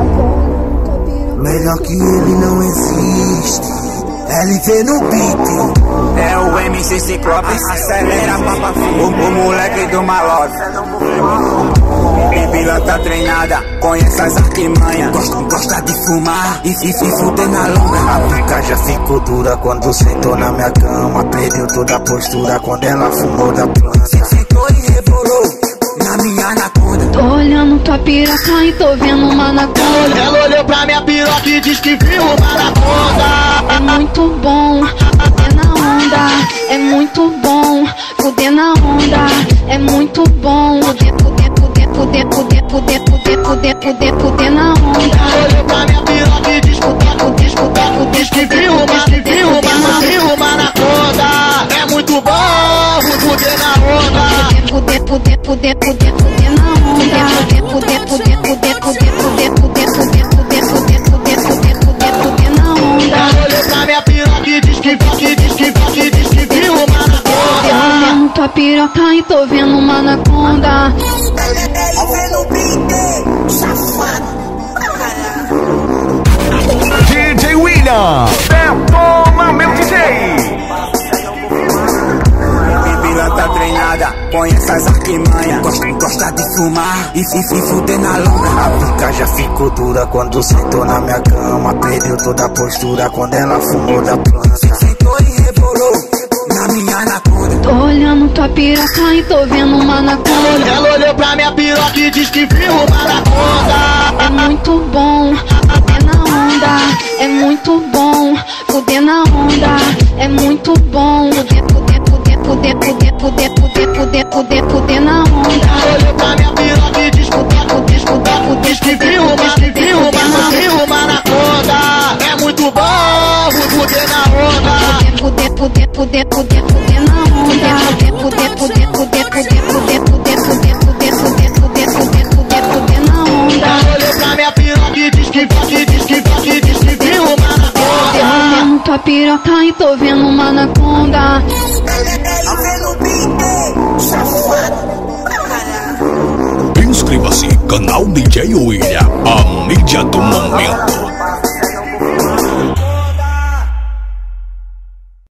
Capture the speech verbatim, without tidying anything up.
Melhor que ele não existe. L V no beat. É o M C Ciclope, acelera papa o, o moleque do malote. Bibila tá treinada, conhece as artimanhas. Gosta, gosta de fumar e se fuder na lama. A pica já ficou dura quando sentou na minha cama. Perdeu toda a postura quando ela fumou da planta. Se sentou e rebolou na minha anaconda. Tô olhando tua piroca e tô vendo uma anaconda. Ela olhou pra minha piroca e diz que viu uma anaconda. É muito bom fuder na onda. É muito bom fuder na onda. É muito bom fuder, fuder, fuder, fuder, fuder, fuder, fuder, fuder, fuder, fuder na onda. Ela olhou pra minha piroca e diz fuder, fuder, fuder, fuder, diz que viu uma, que viu uma, viu uma anaconda. É muito bom fuder na onda. Fuder, fuder, fuder, fuder, fuder na onda. Fuder, fuder, fuder, fuder, fuder, fuder, fuder, fuder, fuder, fuder, fuder, fuder, fuder, fuder na onda. Ela olhou pra minha piroca e diz que que diz que que diz que viu uma anaconda. Tô olhando tua piroca e tô vendo uma anaconda. D J William, detona meu D J. Bibila tá treinada, conhece as artimanhas. Gosta, gosta de fumar e se fuder na lama. A pica já ficou dura quando sentou na minha cama. Perdeu toda a postura quando ela fumou da planta. Se sentou e rebolou na minha anaconda. Tô olhando tua piroca e tô vendo uma anaconda. Ela olhou pra minha piroca e diz que viu uma anaconda. É muito bom fuder na onda. É muito bom fuder na onda. É muito bom fuder, fuder, fuder, fuder, fuder, fuder, fuder, fuder, fuder, fuder na onda. Ela olhou pra minha piroca e diz fuder, fuder, fuder, fuder, diz que viu uma, que viu uma, viu uma anaconda. É muito bom fuder na onda. Fuder, fuder, fuder, fuder, fuder na onda. Fuder, fuder, fuder, fuder, fuder, fuder, fuder, fuder, fuder, fuder, fuder, fuder, fuder, fuder na onda. Ela olhou pra minha piroca e diz que que diz que que diz que viu uma anaconda. Tô olhando tua piroca e tô vendo uma anaconda. Inscreva-se, canal D J William, a mídia do momento.